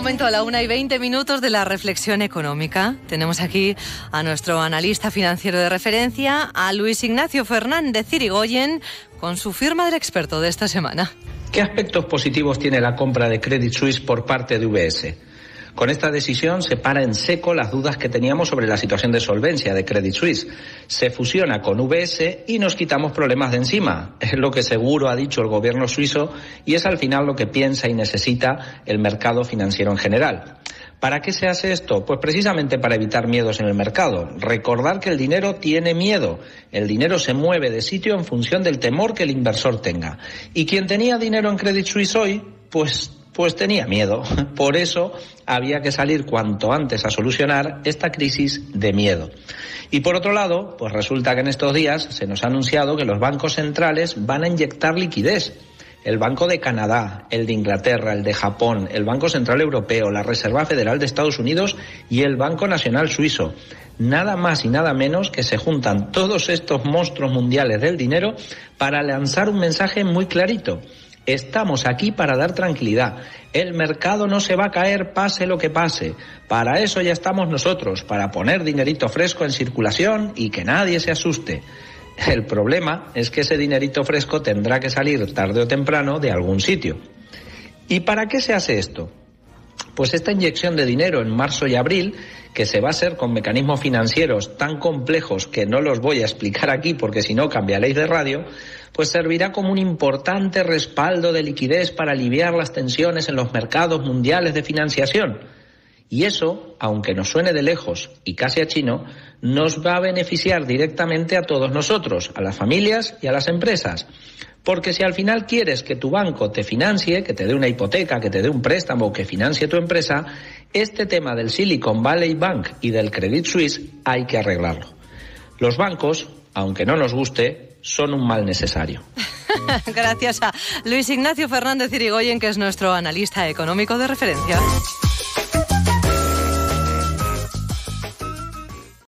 momento, a la 1:20 de la reflexión económica. Tenemos aquí a nuestro analista financiero de referencia, a Luis Ignacio Fernández Irigoyen, con su firma del experto de esta semana. ¿Qué aspectos positivos tiene la compra de Credit Suisse por parte de UBS? Con esta decisión se para en seco las dudas que teníamos sobre la situación de solvencia de Credit Suisse. Se fusiona con UBS y nos quitamos problemas de encima. Es lo que seguro ha dicho el gobierno suizo y es al final lo que piensa y necesita el mercado financiero en general. ¿Para qué se hace esto? Pues precisamente para evitar miedos en el mercado. Recordar que el dinero tiene miedo. El dinero se mueve de sitio en función del temor que el inversor tenga. Y quien tenía dinero en Credit Suisse hoy, pues tenía miedo. Por eso había que salir cuanto antes a solucionar esta crisis de miedo. Y por otro lado, pues resulta que en estos días se nos ha anunciado que los bancos centrales van a inyectar liquidez. El Banco de Canadá, el de Inglaterra, el de Japón, el Banco Central Europeo, la Reserva Federal de Estados Unidos y el Banco Nacional Suizo. Nada más y nada menos que se juntan todos estos monstruos mundiales del dinero para lanzar un mensaje muy clarito. Estamos aquí para dar tranquilidad. El mercado no se va a caer pase lo que pase. Para eso ya estamos nosotros, para poner dinerito fresco en circulación y que nadie se asuste. El problema es que ese dinerito fresco tendrá que salir tarde o temprano de algún sitio. ¿Y para qué se hace esto? Pues esta inyección de dinero en marzo y abril, que se va a hacer con mecanismos financieros tan complejos que no los voy a explicar aquí porque si no cambiaréis de radio, pues servirá como un importante respaldo de liquidez para aliviar las tensiones en los mercados mundiales de financiación. Y eso, aunque nos suene de lejos y casi a chino, nos va a beneficiar directamente a todos nosotros, a las familias y a las empresas. Porque si al final quieres que tu banco te financie, que te dé una hipoteca, que te dé un préstamo o que financie tu empresa, este tema del Silicon Valley Bank y del Credit Suisse hay que arreglarlo. Los bancos, aunque no nos guste, son un mal necesario. Gracias a Luis Ignacio Fernández Irigoyen, que es nuestro analista económico de referencia.